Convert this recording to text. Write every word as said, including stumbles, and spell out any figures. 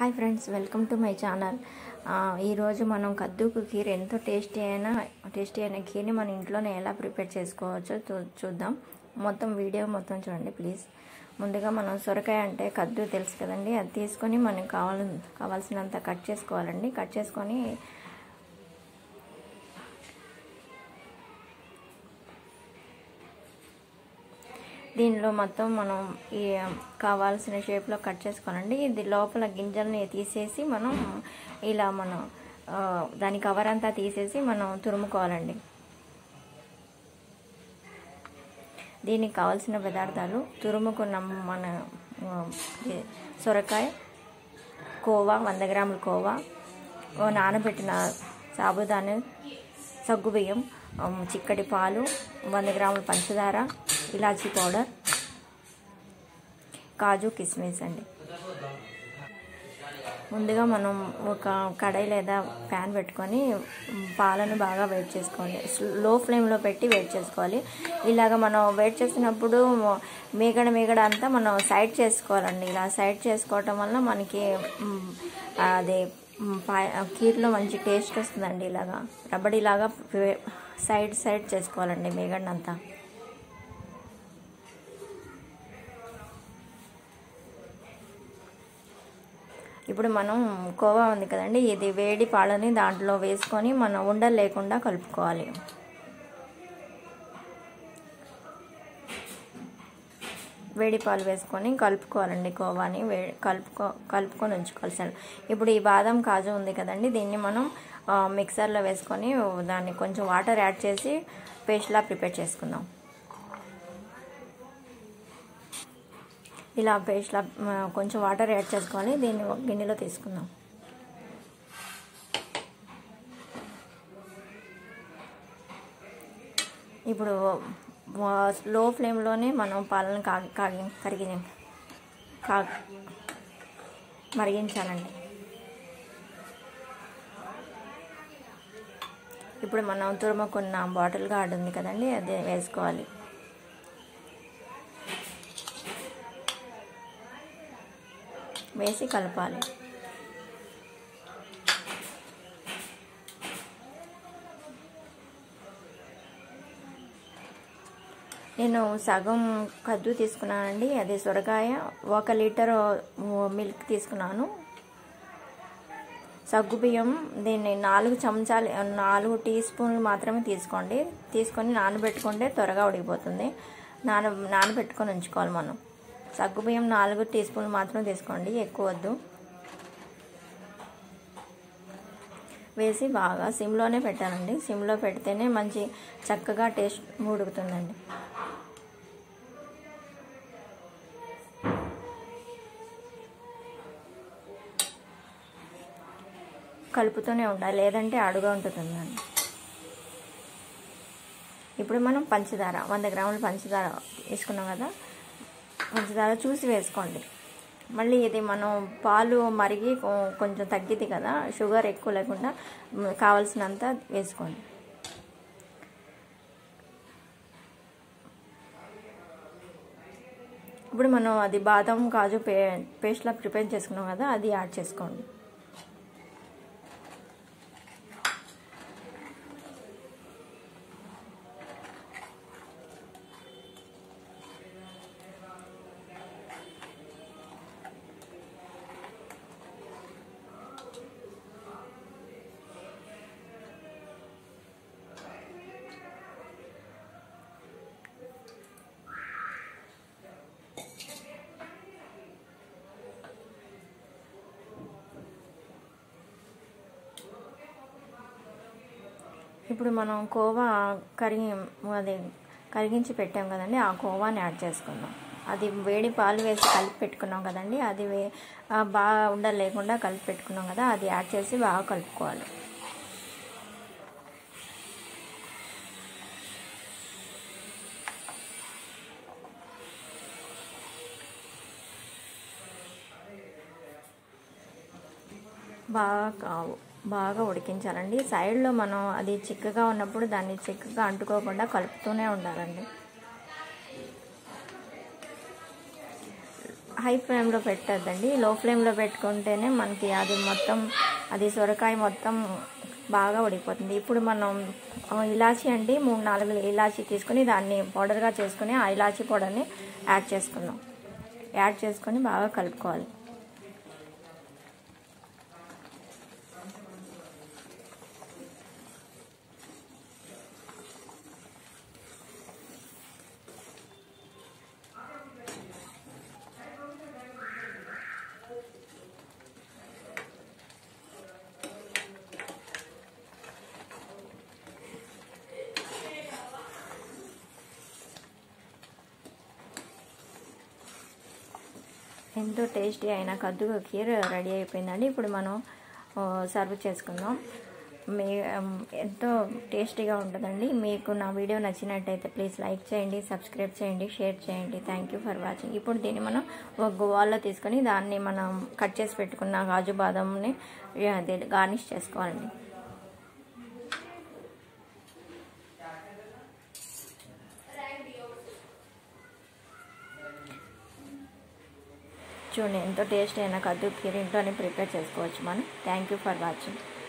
Hi friends, welcome to my channel. ఈరోజు మనం కద్దుకు ఖీర్ ఎంతో టేస్టీ అయిన టేస్టీ అయిన ఖీర్ని మన ఇంట్లోనే ఎలా ప్రిపేర్ చేసుకోవచ్చో చూ చూద్దాం. మొత్తం వీడియో మొత్తం చూడండి ప్లీజ్. ముందుగా మనం సొరకాయ అంటే కద్దు తెలుసు కదండి, అది తీసుకొని మనకు కావాలి కావాల్సినంత కట్ చేసుకోవాలండి. కట్ చేసుకొని దీనిలో మొత్తం మనం ఈ కావాల్సిన షేప్లో కట్ చేసుకోవాలండి. ఇది లోపల గింజల్ని తీసేసి మనం ఇలా మనం దాని కవర్ అంతా తీసేసి మనం తురుముకోవాలండి. దీనికి కావాల్సిన పదార్థాలు: తురుముకున్న మన సొరకాయ, కోవా వంద గ్రాముల కోవా, నానబెట్టిన సాబుదానా, సగ్గుబియ్యం, చిక్కటి పాలు, వంద గ్రాముల పంచదార, ఇలాచీ పౌడర్, కాజు, కిస్మిస్ అండి. ముందుగా మనం ఒక కడాయి లేదా ప్యాన్ పెట్టుకొని పాలను బాగా వేడి చేసుకోవాలి. లో ఫ్లేమ్లో పెట్టి వేడి చేసుకోవాలి. ఇలాగ మనం వేడి చేసినప్పుడు మేగడ మేగడ అంతా మనం సైడ్ చేసుకోవాలండి. ఇలా సైడ్ చేసుకోవటం వల్ల మనకి అదే ఖీర్లో మంచి టేస్ట్ వస్తుందండి. ఇలాగా రబ్బడిలాగా సైడ్ సైడ్ చేసుకోవాలండి మేగడనంతా. ఇప్పుడు మనం కోవా ఉంది కదండి, ఇది వేడి పాలని దాంట్లో వేసుకొని మనం ఉండలు లేకుండా కలుపుకోవాలి. వేడి పాలు వేసుకొని కలుపుకోవాలండి. కోవాని వే కలుపుకో కలుపుకొని ఉంచుకోవాల్సింది. ఇప్పుడు ఈ బాదం కాజు ఉంది కదండి, దీన్ని మనం మిక్సర్లో వేసుకొని దాన్ని కొంచెం వాటర్ యాడ్ చేసి పేస్ట్లా ప్రిపేర్ చేసుకుందాం. ఇలా పేస్ట్లా కొంచెం వాటర్ యాడ్ చేసుకోవాలి. దీన్ని ఒక గిన్నెలో తీసుకుందాం. ఇప్పుడు లో ఫ్లేమ్లోనే మనం పాలను కాగి కాగి కరిగి కా మరిగించాలండి. ఇప్పుడు మనం తురుముకున్న బాటిల్ గార్డ్ ఉంది కదండి, అది వేసుకోవాలి. వేసి కలపాలి. నేను సగం కద్దు తీసుకున్నానండి, అది సొరకాయ. ఒక లీటర్ మిల్క్ తీసుకున్నాను. సగ్గుబియ్యం దీన్ని నాలుగు చెంచాలు నాలుగు టీ స్పూన్లు మాత్రమే తీసుకోండి. తీసుకొని నానబెట్టుకుంటే త్వరగా ఉడికిపోతుంది. నాన నానబెట్టుకొని ఉంచుకోవాలి మనం. సగ్గుబియ్యం నాలుగు టీ స్పూన్లు మాత్రమే తీసుకోండి, ఎక్కువ వద్దు. వేసి బాగా సిమ్లోనే పెట్టాలండి. సిమ్లో పెడితేనే మంచి చక్కగా టేస్ట్ ఉడుకుతుందండి. కలుపుతూనే ఉండాలి, లేదంటే అడుగా ఉంటుందండి. ఇప్పుడు మనం పంచదార వంద గ్రాముల పంచదార వేసుకున్నాం కదా, పంచదార చూసి వేసుకోండి. మళ్ళీ ఇది మనం పాలు మరిగి కొంచెం తగ్గిద్ది కదా, షుగర్ ఎక్కువ లేకుండా కావాల్సినంత వేసుకోండి. ఇప్పుడు మనం అది బాదం కాజు పే పేస్ట్లా ప్రిపేర్ చేసుకున్నాం కదా, అది యాడ్ చేసుకోండి. ఇప్పుడు మనం కోవా కరిగి అది కరిగించి పెట్టాం కదండి, ఆ కోవాని యాడ్ చేసుకుందాం. అది వేడి పాలు వేసి కలిపి పెట్టుకున్నాం కదండి, అది వే బాగా ఉండలు లేకుండా కలిపి పెట్టుకున్నాం కదా, అది యాడ్ చేసి బాగా కలుపుకోవాలి. బాగా బాగా ఉడికించాలండి. సైడ్లో మనం అది చిక్కగా ఉన్నప్పుడు దాన్ని చిక్కగా అంటుకోకుండా కలుపుతూనే ఉండాలండి. హై ఫ్లేమ్లో పెట్టద్దండి, లో ఫ్లేమ్లో పెట్టుకుంటేనే మనకి అది మొత్తం అది సొరకాయ మొత్తం బాగా ఉడికిపోతుంది. ఇప్పుడు మనం ఇలాచీ అండి మూడు నాలుగు ఇలాచీ తీసుకుని దాన్ని పౌడర్గా చేసుకుని ఆ ఇలాచీ పౌడర్ని యాడ్ చేసుకుందాం. యాడ్ చేసుకొని బాగా కలుపుకోవాలి. ఎంతో టేస్టీ అయిన కద్దు కీర్ రెడీ అయిపోయిందండి. ఇప్పుడు మనం సర్వ్ చేసుకుందాం. మీ ఎంతో టేస్టీగా ఉంటుందండి. మీకు నా వీడియో నచ్చినట్టయితే ప్లీజ్ లైక్ చేయండి, సబ్స్క్రైబ్ చేయండి, షేర్ చేయండి. Thank you for watching. ఇప్పుడు దీన్ని మనం ఒక గోవాల్లో తీసుకొని దాన్ని మనం కట్ చేసి పెట్టుకున్న కాజు బాదంని గార్నిష్ చేసుకోవాలండి. చూడండి ఎంతో టేస్ట్ అయిన కద్దు కీర్ ఇంట్లోనే ప్రిపేర్ చేసుకోవచ్చు మనం. Thank you for watching.